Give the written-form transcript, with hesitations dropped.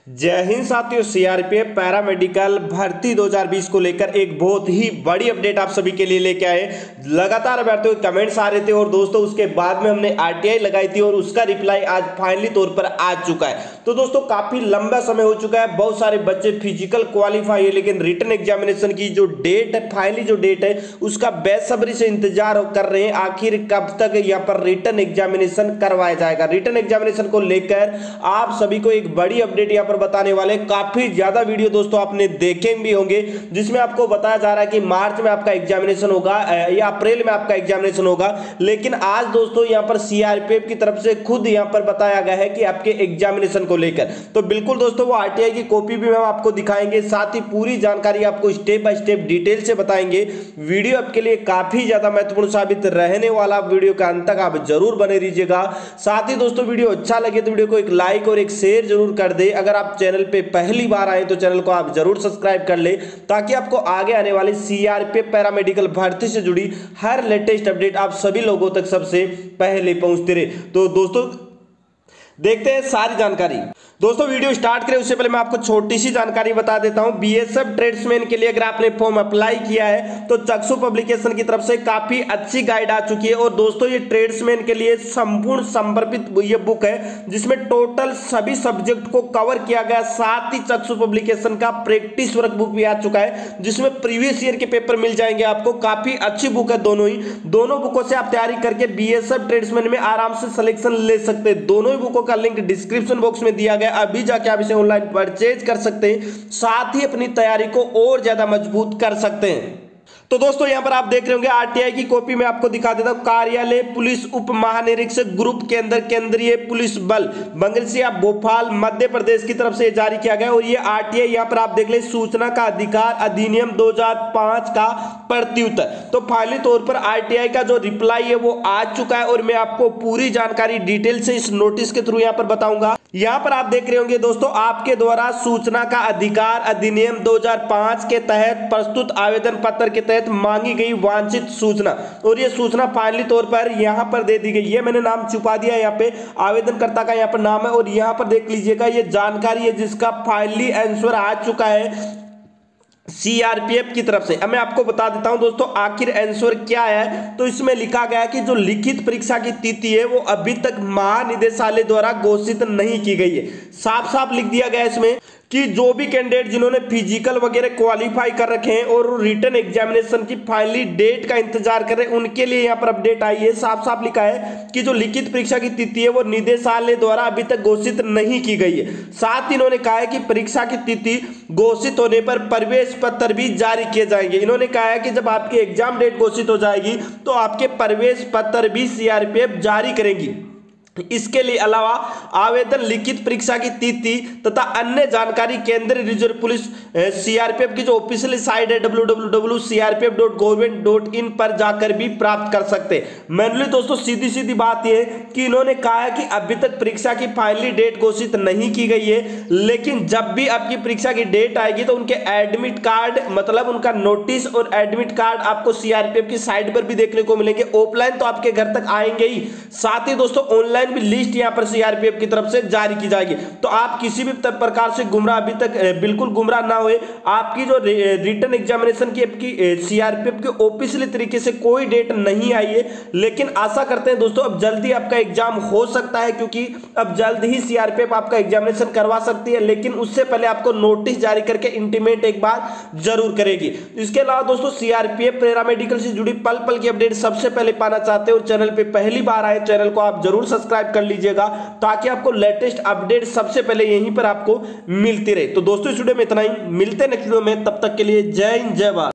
जय हिंद साथियों। CRPF paramedical भर्ती 2020 को लेकर एक बहुत ही बड़ी अपडेट आप सभी के लिए लेके आए। लगातार अभ्यर्थियों के कमेंट्स आ रहे थे और दोस्तों उसके बाद में हमने आरटीआई लगाई थी और उसका रिप्लाई आज फाइनली तौर पर आ चुका है। तो दोस्तों काफी लंबा समय हो चुका है, बहुत सारे बच्चे फिजिकल क्वालिफाई है लेकिन रिटन एग्जामिनेशन की जो डेट है, फाइनली जो डेट है उसका बेसब्री से इंतजार कर रहे हैं आखिर कब तक यहाँ पर रिटन एग्जामिनेशन करवाया जाएगा। रिटन एग्जामिनेशन को लेकर आप सभी को एक बड़ी अपडेट यहाँ बताने वाले। काफी ज्यादा वीडियो दोस्तों आपने देखे भी होंगे जिसमें आपको बताया जा रहा है कि मार्च में आपका एग्जामिनेशन होगा या अप्रैल में आपका एग्जामिनेशन होगा, लेकिन आज दोस्तों यहां पर सीआरपीएफ की तरफ से खुद यहां पर बताया गया है कि आपके एग्जामिनेशन को लेकर। तो बिल्कुल दोस्तों वो आरटीआई की कॉपी भी हम आपको दिखाएंगे, साथ ही पूरी जानकारी आपको स्टेप बाय स्टेप डिटेल से बताएंगे। वीडियो आपके लिए काफी ज्यादा महत्वपूर्ण साबित रहने वाला, वीडियो का अंत तक आप जरूर बने रहिएगा। साथ ही दोस्तों वीडियो अच्छा लगे तो वीडियो को एक लाइक और एक शेयर जरूर कर दे। अगर आप चैनल पे पहली बार आए तो चैनल को आप जरूर सब्सक्राइब कर ले ताकि आपको आगे आने वाली सीआरपीएफ पैरामेडिकल भर्ती से जुड़ी हर लेटेस्ट अपडेट आप सभी लोगों तक सबसे पहले पहुंचते रहे। तो दोस्तों देखते हैं सारी जानकारी। दोस्तों वीडियो स्टार्ट करें उससे पहले मैं आपको छोटी सी जानकारी बता देता हूं। बीएसएफ ट्रेड्समैन के लिए अगर आपने फॉर्म अप्लाई किया है तो चक्षु पब्लिकेशन की तरफ से काफी अच्छी गाइड आ चुकी है। और दोस्तों ये ट्रेड्समैन के लिए संपूर्ण समर्पित ये बुक है जिसमें टोटल सभी सब्जेक्ट को कवर किया गया। साथ ही चक्षु पब्लिकेशन का प्रैक्टिस वर्क बुक भी आ चुका है जिसमें प्रीवियस ईयर के पेपर मिल जाएंगे आपको। काफी अच्छी बुक है दोनों बुकों से आप तैयारी करके बीएसएफ ट्रेड्समैन में आराम से सिलेक्शन ले सकते हैं। दोनों ही बुकों का लिंक डिस्क्रिप्शन बॉक्स में दिया गया, अभी जाके आप इसे ऑनलाइन परचेज कर सकते हैं, साथ ही अपनी तैयारी को और ज्यादा मजबूत कर सकते हैं। तो दोस्तों यहां पर आप देख रहे होंगे आरटीआई की कॉपी में आपको दिखा देता हूं। कार्यालय पुलिस उप महानिरीक्षक ग्रुप के अंदर केंद्रीय पुलिस बल बंगलसिया भोपाल मध्य प्रदेश की तरफ से जारी किया गया। और ये आरटीआई यहां पर आप देख ले सूचना का अधिकार अधिनियम 2005 का प्रत्युत्तर। तो फाइनली तौर पर आरटीआई का जो रिप्लाई है वो आ चुका है और मैं आपको पूरी जानकारी डिटेल से इस नोटिस के थ्रू यहां पर बताऊंगा। यहां पर आप देख रहे होंगे दोस्तों आपके द्वारा सूचना का अधिकार अधिनियम 2005 के तहत प्रस्तुत आवेदन पत्र के तहत मांगी गई वांछित सूचना, और ये सूचना फाइनली तौर पर यहां पर दे दी गई है। मैंने नाम छुपा दिया, यहाँ पे आवेदनकर्ता का यहाँ पर नाम है और यहाँ पर देख लीजिएगा ये जानकारी है जिसका फाइनली आंसर आ चुका है सीआरपीएफ की तरफ से। अब मैं आपको बता देता हूं दोस्तों आखिर आंसर क्या है। तो इसमें लिखा गया है कि जो लिखित परीक्षा की तिथि है वो अभी तक महानिदेशालय द्वारा घोषित नहीं की गई है। साफ साफ लिख दिया गया इसमें कि जो भी कैंडिडेट जिन्होंने फिजिकल वगैरह क्वालिफाई कर रखे हैं और रिटन एग्जामिनेशन की फाइनली डेट का इंतजार कर रहे हैं उनके लिए यहाँ पर अपडेट आई है। साफ साफ लिखा है कि जो लिखित परीक्षा की तिथि है वो निदेशालय द्वारा अभी तक घोषित नहीं की गई है। साथ ही इन्होंने कहा है कि परीक्षा की तिथि घोषित होने पर प्रवेश पत्र भी जारी किए जाएंगे। इन्होंने कहा है कि जब आपकी एग्जाम डेट घोषित हो जाएगी तो आपके प्रवेश पत्र भी सीआरपीएफ जारी करेगी। इसके लिए अलावा आवेदन लिखित परीक्षा की तिथि तथा अन्य जानकारी केंद्रीय रिजर्व पुलिस सीआरपीएफ की जो ऑफिशियल साइट है www.crpf.gov.in पर जाकर भी प्राप्त कर सकते हैं। मैनुअली दोस्तों सीधी सीधी बात यह है कि इन्होंने कहा है कि अभी तक परीक्षा की फाइनली डेट घोषित नहीं की गई है, लेकिन जब भी आपकी परीक्षा की डेट आएगी तो उनके एडमिट कार्ड मतलब उनका नोटिस और एडमिट कार्ड आपको सीआरपीएफ की साइट पर भी देखने को मिलेंगे। ऑफलाइन तो आपके घर तक आएंगे ही, साथ ही दोस्तों ऑनलाइन भी लिस्ट यहां पर सीआरपीएफ की तरफ से जारी की जाएगी। तो आप किसी भी प्रकार से गुमराह अभी तक बिल्कुल गुमराह ना हुए। आपकी जो रिटन एग्जामिनेशन की आपकी सीआरपीएफ के ऑफिशियल तरीके से कोई डेट नहीं आई है, लेकिन आशा करते हैं दोस्तों अब जल्दी आपका एग्जाम हो सकता है क्योंकि अब जल्द ही सीआरपीएफ आपका एग्जामिनेशन करवा सकती है, लेकिन उससे पहले आपको नोटिस जारी करके इंटीमेट एक बार जरूर करेगी। इसके अलावा दोस्तों सीआरपीएफ पैरामेडिकल से जुड़ी पल पल की अपडेट सबसे पहले पाना चाहते हो चैनल पे पहली बार आए चैनल को आप जरूर सब्सक्राइब कर लीजिएगा ताकि आपको लेटेस्ट अपडेट सबसे पहले यहीं पर आपको मिलती रहे। तो दोस्तों इस वीडियो में इतना ही, मिलते हैं नेक्स्ट वीडियो में, तब तक के लिए जय हिंद जय भारत।